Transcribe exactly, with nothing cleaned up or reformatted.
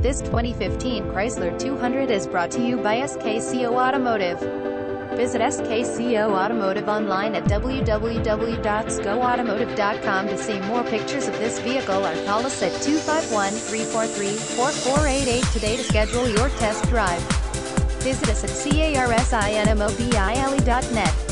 This twenty fifteen Chrysler two hundred is brought to you by S K C O Automotive. Visit S K C O Automotive online at w w w dot s k o automotive dot com to see more pictures of this vehicle or call us at two five one, three four three, four four eight eight today to schedule your test drive. Visit us at carsinmobile dot net.